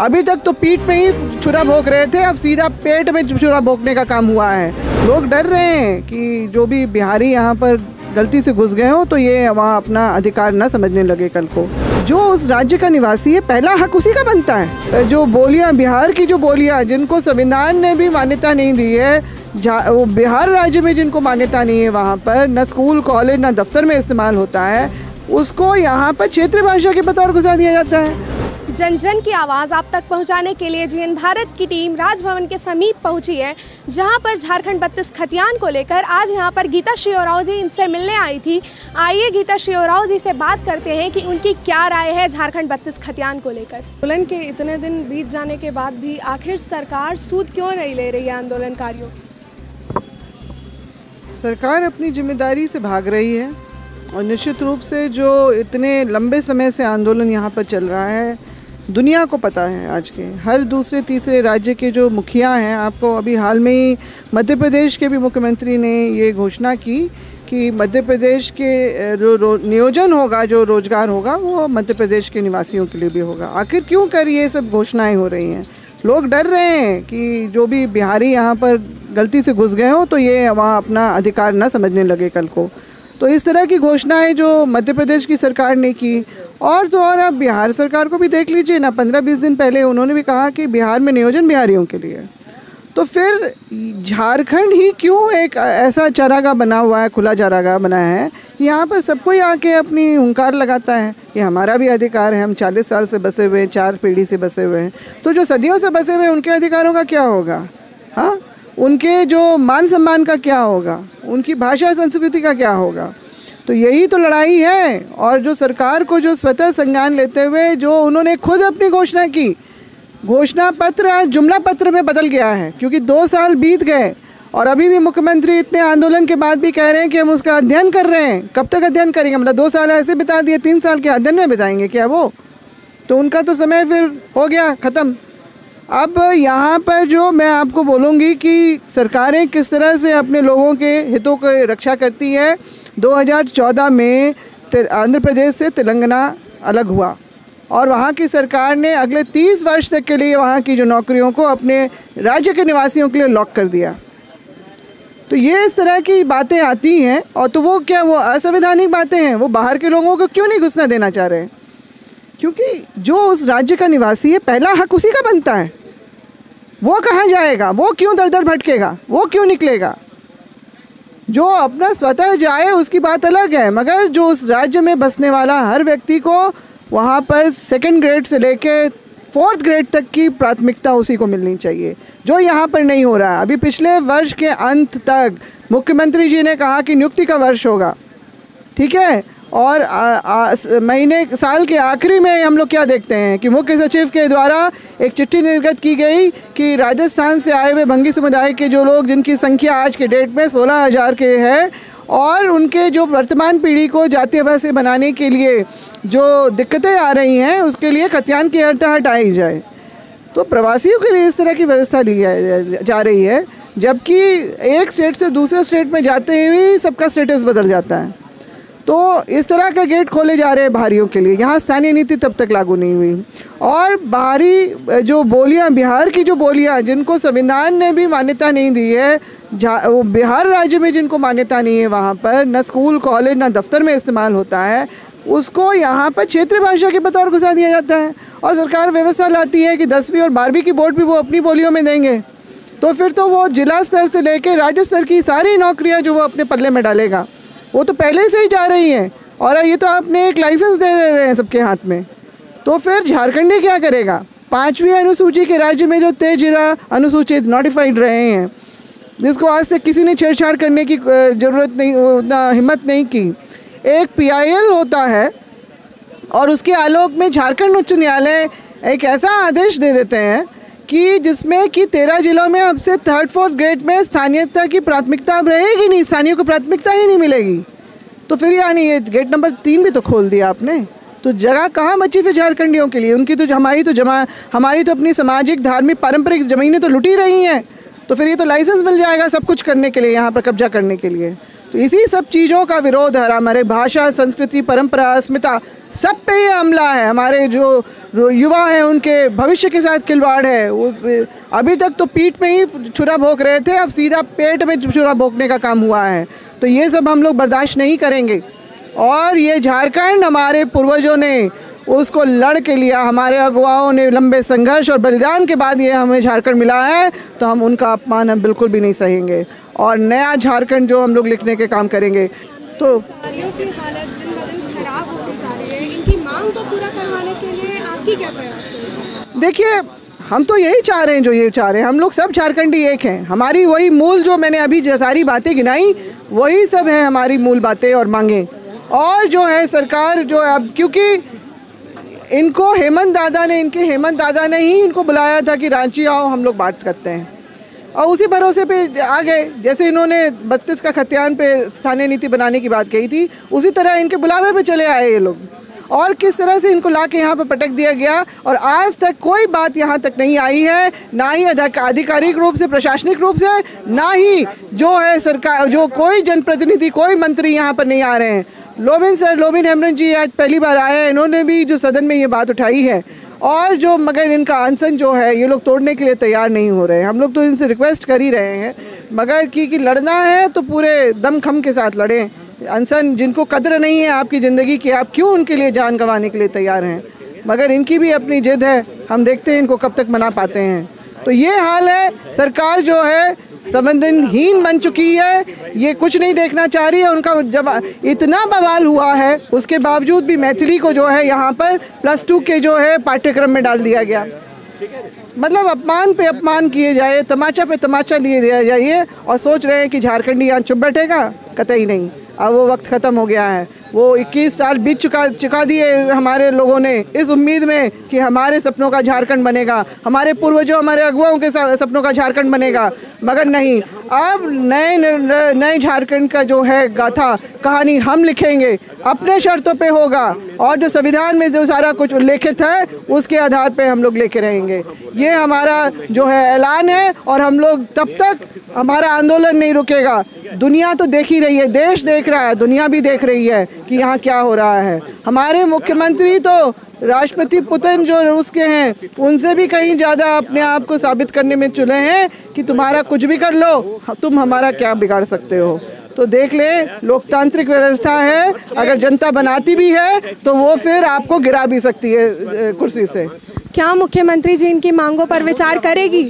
अभी तक तो पीठ में ही छुरा भोंक रहे थे, अब सीधा पेट में छुरा भोंकने का काम हुआ है। लोग डर रहे हैं कि जो भी बिहारी यहाँ पर गलती से घुस गए हो तो ये वहाँ अपना अधिकार न समझने लगे कल को। जो उस राज्य का निवासी है पहला हक उसी का बनता है। जो बोलियां, बिहार की जो बोलियां जिनको संविधान ने भी मान्यता नहीं दी है, वो बिहार राज्य में जिनको मान्यता नहीं है, वहाँ पर न स्कूल कॉलेज न दफ्तर में इस्तेमाल होता है, उसको यहाँ पर क्षेत्रीय भाषा के बतौर घुसा दिया जाता है। जन जन की आवाज़ आप तक पहुंचाने के लिए जीएन भारत की टीम राजभवन के समीप पहुंची है, जहां पर झारखंड 32 खतियान को लेकर आज यहां पर गीता श्री ओरांव जी इनसे मिलने आई थी। आइए गीता श्री ओरांव जी से बात करते हैं कि उनकी क्या राय है झारखंड 32 खतियान को लेकर। आंदोलन के इतने दिन बीत जाने के बाद भी आखिर सरकार सूद क्यों नहीं ले रही है आंदोलनकारियों? सरकार अपनी जिम्मेदारी से भाग रही है और निश्चित रूप से जो इतने लंबे समय से आंदोलन यहाँ पर चल रहा है, दुनिया को पता है। आज के हर दूसरे तीसरे राज्य के जो मुखिया हैं, आपको अभी हाल में ही मध्य प्रदेश के भी मुख्यमंत्री ने ये घोषणा की कि मध्य प्रदेश के नियोजन होगा, जो रोजगार होगा वो मध्य प्रदेश के निवासियों के लिए भी होगा। आखिर क्यों कर ये सब घोषणाएं हो रही हैं? लोग डर रहे हैं कि जो भी बिहारी यहाँ पर गलती से घुस गए हो तो ये वहाँ अपना अधिकार न समझने लगे कल को। तो इस तरह की घोषणाएं जो मध्य प्रदेश की सरकार ने की, और तो और आप बिहार सरकार को भी देख लीजिए ना, 15-20 दिन पहले उन्होंने भी कहा कि बिहार में नियोजन बिहारियों के लिए। तो फिर झारखंड ही क्यों एक ऐसा चारागाह बना हुआ है, खुला चारागाह बना है कि यहाँ पर सबको ही आके अपनी हुंकार लगाता है कि हमारा भी अधिकार है, हम 40 साल से बसे हुए हैं, 4 पीढ़ी से बसे हुए हैं। तो जो सदियों से बसे हुए हैं उनके अधिकारों का क्या होगा? हाँ, उनके जो मान सम्मान का क्या होगा, उनकी भाषा संस्कृति का क्या होगा? तो यही तो लड़ाई है। और जो सरकार को जो स्वतः संज्ञान लेते हुए जो उन्होंने खुद अपनी घोषणा की, घोषणा पत्र आज जुमला पत्र में बदल गया है, क्योंकि 2 साल बीत गए और अभी भी मुख्यमंत्री इतने आंदोलन के बाद भी कह रहे हैं कि हम उसका अध्ययन कर रहे हैं। कब तक अध्ययन करेंगे? मतलब 2 साल ऐसे बिता दिए, 3 साल के अध्ययन में बिताएंगे क्या वो? तो उनका तो समय फिर हो गया ख़त्म। अब यहाँ पर जो मैं आपको बोलूँगी कि सरकारें किस तरह से अपने लोगों के हितों की रक्षा करती है। 2014 में आंध्र प्रदेश से तेलंगाना अलग हुआ और वहाँ की सरकार ने अगले 30 वर्ष तक के लिए वहाँ की जो नौकरियों को अपने राज्य के निवासियों के लिए लॉक कर दिया। तो ये इस तरह की बातें आती हैं, और तो वो क्या, वो असंवैधानिक बातें हैं। वो बाहर के लोगों को क्यों नहीं घुसना देना चाह रहे? क्योंकि जो उस राज्य का निवासी है पहला हक उसी का बनता है। वो कहाँ जाएगा? वो क्यों दर दर भटकेगा? वो क्यों निकलेगा? जो अपना स्वतः जाए उसकी बात अलग है, मगर जो उस राज्य में बसने वाला हर व्यक्ति को वहाँ पर 2nd ग्रेड से लेके 4th ग्रेड तक की प्राथमिकता उसी को मिलनी चाहिए, जो यहाँ पर नहीं हो रहा है। अभी पिछले वर्ष के अंत तक मुख्यमंत्री जी ने कहा कि नियुक्ति का वर्ष होगा, ठीक है, और साल के आखिरी में हम लोग क्या देखते हैं कि मुख्य सचिव के द्वारा एक चिट्ठी निर्गत की गई कि राजस्थान से आए हुए भंगी समुदाय के जो लोग, जिनकी संख्या आज के डेट में 16,000 के है, और उनके जो वर्तमान पीढ़ी को जातीय आवासीय बनाने के लिए जो दिक्कतें आ रही हैं, उसके लिए खतियान की अर्हता हटाई जाए। तो प्रवासियों के लिए इस तरह की व्यवस्था ली जा रही है, जबकि एक स्टेट से दूसरे स्टेट में जाते हुए सबका स्टेटस बदल जाता है। तो इस तरह का गेट खोले जा रहे हैं बाहरियों के लिए। यहाँ स्थानीय नीति तब तक लागू नहीं हुई, और बाहरी जो बोलियां, बिहार की जो बोलियां जिनको संविधान ने भी मान्यता नहीं दी है, वो बिहार राज्य में जिनको मान्यता नहीं है, वहाँ पर न स्कूल कॉलेज न दफ्तर में इस्तेमाल होता है, उसको यहाँ पर क्षेत्रीय भाषा के बतौर घुसा दिया जाता है। और सरकार व्यवस्था लाती है कि 10वीं और 12वीं की बोर्ड भी वो अपनी बोलियों में देंगे। तो फिर तो वो जिला स्तर से लेकर राज्य स्तर की सारी नौकरियाँ जो वो अपने पल्ले में डालेगा, वो तो पहले से ही जा रही हैं, और ये तो आपने एक लाइसेंस दे रहे हैं सबके हाथ में। तो फिर झारखंडी क्या करेगा? 5वीं अनुसूची के राज्य में जो 13 अनुसूचित नोटिफाइड रहे हैं, जिसको आज तक किसी ने छेड़छाड़ करने की ज़रूरत नहीं, उतना हिम्मत नहीं की। एक PIL होता है, और उसके आलोक में झारखंड उच्च न्यायालय एक ऐसा आदेश दे देते हैं कि जिसमें कि 13 जिलों में अब से 3rd 4th ग्रेड में स्थानीयता की प्राथमिकता अब रहेगी नहीं, स्थानीय को प्राथमिकता ही नहीं मिलेगी। तो फिर यानी ये गेट नंबर 3 भी तो खोल दिया आपने। तो जगह कहाँ बची फिर झारखंडियों के लिए? उनकी तो हमारी तो अपनी सामाजिक धार्मिक पारंपरिक ज़मीनें तो लुटी रही हैं। तो फिर ये तो लाइसेंस मिल जाएगा सब कुछ करने के लिए, यहाँ पर कब्जा करने के लिए। तो इसी सब चीज़ों का विरोध है। हमारे भाषा, संस्कृति, परंपरा, अस्मिता सब पे ये हमला है। हमारे जो युवा हैं उनके भविष्य के साथ खिलवाड़ है। अभी तक तो पीठ में ही छुरा भोंक रहे थे, अब सीधा पेट में छुरा भोंकने का काम हुआ है। तो ये सब हम लोग बर्दाश्त नहीं करेंगे। और ये झारखंड हमारे पूर्वजों ने उसको लड़ के लिया, हमारे अगुवाओं ने लंबे संघर्ष और बलिदान के बाद ये हमें झारखंड मिला है, तो हम उनका अपमान हम बिल्कुल भी नहीं सहेंगे और नया झारखंड जो हम लोग लिखने के काम करेंगे। तो नारियों की हालत दिन ब दिन खराब होती जा रही है, इनकी मांग को पूरा करवाने के लिए आपकी क्या प्रयास है? देखिए, हम तो यही चाह रहे हैं, जो ये चाह रहे हैं, हम लोग सब झारखंडी एक हैं। हमारी वही मूल, जो मैंने अभी सारी बातें गिनाई, वही सब है हमारी मूल बातें और मांगें। और जो है सरकार जो अब, क्योंकि इनको हेमंत दादा ने ही इनको बुलाया था कि रांची आओ, हम लोग बात करते हैं, और उसी भरोसे पे आ गए। जैसे इन्होंने 32 का खतियान पे स्थानीय नीति बनाने की बात कही थी, उसी तरह इनके बुलावे पे चले आए ये लोग। और किस तरह से इनको ला के यहाँ पर पटक दिया गया, और आज तक कोई बात यहाँ तक नहीं आई है, ना ही आधिकारिक रूप से, प्रशासनिक रूप से, ना ही जो है सरकार, जो कोई जनप्रतिनिधि, कोई मंत्री यहाँ पर नहीं आ रहे हैं। लोबिन हेम्ब्रम जी आज पहली बार आए हैं, इन्होंने भी जो सदन में ये बात उठाई है, और जो मगर इनका अनशन जो है ये लोग तोड़ने के लिए तैयार नहीं हो रहे हैं। हम लोग तो इनसे रिक्वेस्ट कर ही रहे हैं, मगर कि लड़ना है तो पूरे दम खम के साथ लड़ें। अनशन, जिनको कद्र नहीं है आपकी ज़िंदगी की, आप क्यों उनके लिए जान गंवाने के लिए तैयार हैं? मगर इनकी भी अपनी जिद है, हम देखते हैं इनको कब तक मना पाते हैं। तो ये हाल है, सरकार जो है संवेदनहीन बन चुकी है, ये कुछ नहीं देखना चाह रही है। उनका जब इतना बवाल हुआ है, उसके बावजूद भी मैथिली को जो है यहाँ पर +2 के जो है पाठ्यक्रम में डाल दिया गया। मतलब अपमान पे अपमान किए जाए, तमाचा पे तमाचा लिए दिया जाइए, और सोच रहे हैं कि झारखंडी यहाँ चुप बैठेगा। कतई नहीं, अब वो वक्त ख़त्म हो गया है। वो 21 साल बीत चुका दिए हमारे लोगों ने इस उम्मीद में कि हमारे सपनों का झारखंड बनेगा, हमारे पूर्वजों, हमारे अगुवाओं के सपनों का झारखंड बनेगा, मगर नहीं। अब नए झारखंड का जो है गाथा कहानी हम लिखेंगे, अपने शर्तों पे होगा, और जो संविधान में जो सारा कुछ उल्लेखित है उसके आधार पे हम लोग लेके रहेंगे। ये हमारा जो है ऐलान है, और हम लोग तब तक हमारा आंदोलन नहीं रुकेगा। दुनिया तो देख ही रही है, देश देख रहा है, दुनिया भी देख रही है कि यहाँ क्या हो रहा है। हमारे मुख्यमंत्री तो राष्ट्रपति पुतिन जो रूस के हैं, उनसे भी कहीं ज़्यादा अपने आप को साबित करने में चुने हैं कि तुम्हारा कुछ भी कर लो, तुम हमारा क्या बिगाड़ सकते हो। तो देख ले, लोकतांत्रिक व्यवस्था है, अगर जनता बनाती भी है तो वो फिर आपको गिरा भी सकती है कुर्सी से। क्या मुख्यमंत्री जी इनकी मांगों पर विचार करेगी?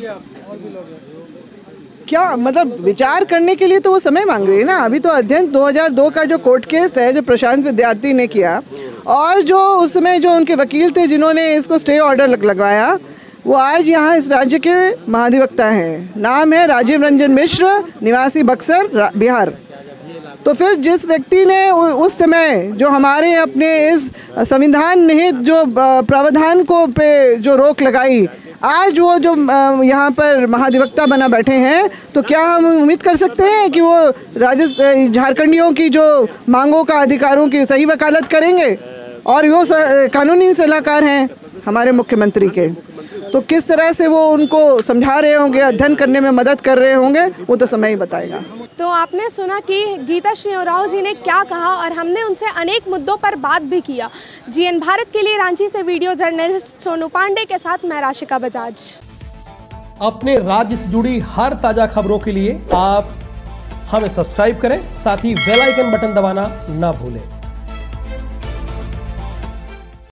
क्या मतलब विचार करने के लिए तो वो समय मांग रही है ना। अभी तो अध्ययन 2002 का जो कोर्ट केस है, जो प्रशांत विद्यार्थी ने किया, और जो उस समय जो उनके वकील थे जिन्होंने इसको स्टे ऑर्डर लगवाया, वो आज यहाँ इस राज्य के महाधिवक्ता हैं। नाम है राजीव रंजन मिश्र, निवासी बक्सर, बिहार। तो फिर जिस व्यक्ति ने उस समय जो हमारे अपने इस संविधान निहित जो प्रावधान को पे जो रोक लगाई, आज वो जो यहाँ पर महाधिवक्ता बना बैठे हैं, तो क्या हम उम्मीद कर सकते हैं कि वो झारखंडियों की जो मांगों का, अधिकारों की सही वकालत करेंगे? और वो कानूनी सलाहकार हैं हमारे मुख्यमंत्री के, तो किस तरह से वो उनको समझा रहे होंगे, अध्ययन करने में मदद कर रहे होंगे, वो तो समय ही बताएगा। तो आपने सुना कि गीताश्री उरांव जी ने क्या कहा, और हमने उनसे अनेक मुद्दों पर बात भी किया। जीएन भारत के लिए रांची से वीडियो जर्नलिस्ट सोनू पांडे के साथ मैं राशिका बजाज। अपने राज्य से जुड़ी हर ताजा खबरों के लिए आप हमें सब्सक्राइब करें, साथ ही बेल आइकन बटन दबाना ना भूलें।